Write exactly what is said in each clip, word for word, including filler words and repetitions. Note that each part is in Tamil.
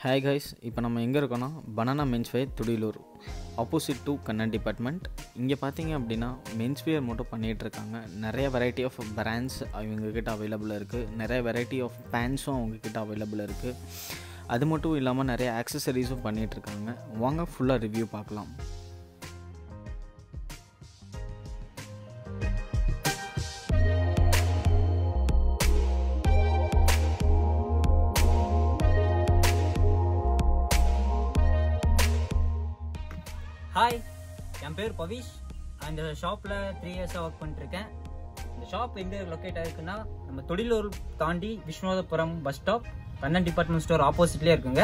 ஹாய் கைஸ், இப்போ நம்ம எங்கே இருக்கோன்னா Banana menswear Thudiyalur opposite to Kannan department. இங்கே பார்த்தீங்க அப்படின்னா மென்ஸ்வேர் மட்டும் பண்ணிகிட்ருக்காங்க. நிறைய வெரைட்டி ஆஃப் பிராண்ட்ஸ் அவங்கக்கிட்ட அவைலபிளாக இருக்குது. நிறைய வெரைட்டி ஆஃப் பேண்ட்ஸும் அவங்கக்கிட்ட அவைலபிளாக இருக்குது. அது மட்டும் இல்லாமல் நிறைய ஆக்சசரிஸும் பண்ணிகிட்ருக்காங்க. வாங்க ஃபுல்லாக ரிவ்யூ பார்க்கலாம். ஹாய், என் பேர் பவிஷ். அந்த ஷாப்பில் த்ரீ இயர்ஸாக ஒர்க் பண்ணிட்டுருக்கேன். இந்த ஷாப் எங்கே லொக்கேட் ஆகிருக்குன்னா நம்ம தொடிலூர் தாண்டி Viswanathapuram bus stop Kannan department store ஆப்போசிட்லேயே இருக்குங்க.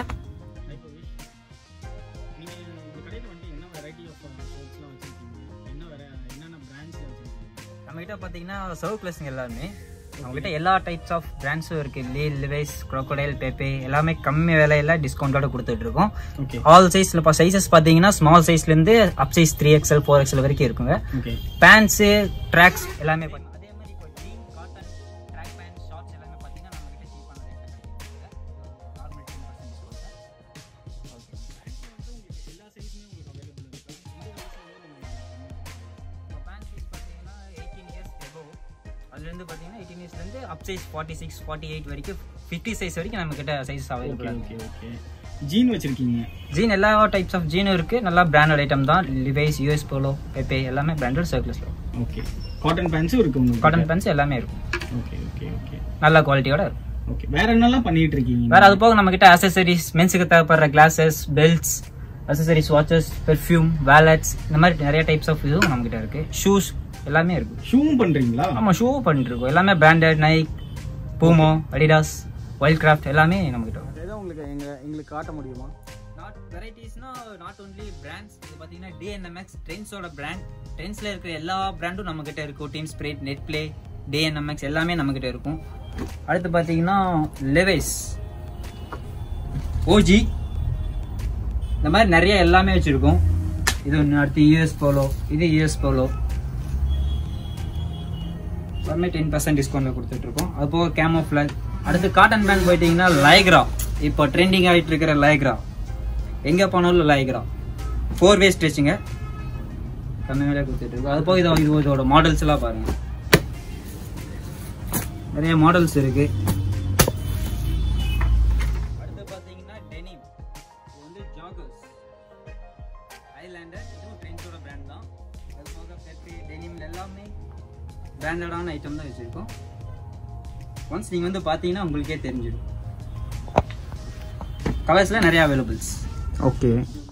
நம்மகிட்ட பார்த்தீங்கன்னா சர்வ் கிளாஸுங்க எல்லாமே நம்மகிட்ட எல்லா டைப்ஸ் ஆஃப் பிராண்ட்ஸும் இருக்குது. லீ லிவைஸ், க்ரோக்கோடைல், பெப்பே எல்லாமே கம்மி விலையில டிஸ்கவுண்டோட கொடுத்துட்ருக்கோம். ஆல் சைஸில் இப்போ சைஸஸ் பார்த்தீங்கன்னா ஸ்மால் சைஸ்லேருந்து up size three XL four XL வரைக்கும் இருக்குங்க. பேண்ட்ஸு, ட்ராக்ஸ் எல்லாமே பண்ணி அதே மாதிரி இப்போ jean, cotton, track pant, shorts எல்லாமே பார்த்தீங்கன்னா நம்மகிட்ட சீப்பான ரேட்டில் கிடைக்குங்க. நார்மல் டென் பர்சன்ட் இப்போ பேண்ட் சைஸ் பார்த்தீங்கன்னா எயிட்டீன் இயர்ஸ் எபோவ் அதுலேருந்து பார்த்தீங்கன்னா எயிட்டீன் இயர்ஸ்லேருந்து up size forty six forty eight வரைக்கும் ஃபிஃப்டி சைஸ் வரைக்கும் நம்ம கிட்ட size available. Okay okay jean வச்சிருக்கீங்க? ஜீன் எல்லா டைப்ஸ் ஆஃப் ஜீனும் இருக்குது. நல்லா பிராண்டட் ஐட்டம் தான். லிவைஸ், யூஎஸ் போலோ, பெப்பே எல்லாமே பிராண்டட் சர்க்கிள்ஸில். ஓகே. காட்டன் பேண்ட்ஸும் இருக்கு உங்களுக்கு? காட்டன் பேண்ட்ஸ் எல்லாமே இருக்கும். ஓகே ஓகே ஓகே நல்ல குவாலிட்டியோட இருக்கும். ஓகே. வேற என்னெல்லாம் பண்ணிட்டு இருக்கீங்க? வேற அது போக நம்ம கிட்ட அக்சசரிஸ், மென்ஸுக்கு தேவைப்படுற glasses, belts, accessories, watches, perfume, wallets இந்த மாதிரி நிறைய டைப்ஸ் ஆஃப் இதுவும் நம்ம கிட்ட இருக்கு. ஷூஸ் எல்லாமே இருக்கு. ஷூவும் பண்றீங்களா? ஆமா, ஷூ பண்ணிட்டு இருக்கோம். எல்லாமே branded, Nike, Puma, Adidas, Wildcraft எல்லாமே நம்ம கிட்ட. ஏதோ உங்களுக்கு எங்க எங்களுக்கு காட்ட முடியுமா? நாட் வெரைட்டிஸ்னா நாட் ஒன்லி பிராண்ட்ஸ். இது பார்த்தீங்கன்னா டிஎன்எம்எக்ஸ் ட்ரெண்ட்ஸோட பிராண்ட். ட்ரெண்ட்ஸில் இருக்கிற எல்லா பிராண்டும் நம்ம கிட்ட இருக்கும். Team Spirit, Netplay, DNMX எல்லாமே நம்ம கிட்ட இருக்கும். அடுத்து பார்த்தீங்கன்னா லெவைஸ், ஓஜி இந்த மாதிரி நிறைய எல்லாமே வச்சிருக்கோம். இது ஒன்று. அடுத்து யூஎஸ் போலோ, இது யூஎஸ் போலோ எல்லாமே டென் பர்சன்ட் டிஸ்கவுண்ட்ல கொடுத்துட்டு இருக்கோம். அது போக கேமோஃபிளாக். அடுத்து காட்டன் பேண்ட் போயிட்டீங்கன்னா லைக்ரா, இப்போ ட்ரெண்டிங் ஆகிட்டு இருக்கிற லைக்ரா, எங்கே போனாலும் லைக்ரா ஃபோர் வே ஸ்ட்ரெச்சுங்க கம்மி வேலையாக கொடுத்துட்டு இருக்கோம். அது போக இது இதோட மாடல்ஸ் எல்லாம் பாருங்க, நிறைய மாடல்ஸ் இருக்கு. அடுத்து பார்த்தீங்கன்னா டெனிம், இது வந்து ஜாகர்ஸ், ஐலாண்டர், இதுவும் ட்ரெண்ட்ஸோட பிராண்ட் தான். அது போக பெப்பே, டெனிம்ல எல்லாமே பிராண்டடான ஐட்டம் தான் வச்சுருக்கோம். ஒன்ஸ் நீங்கள் வந்து பார்த்தீங்கன்னா உங்களுக்கே தெரிஞ்சிடும். கலர்ஸில் நிறைய அவைலபிள்ஸ். ஓகே.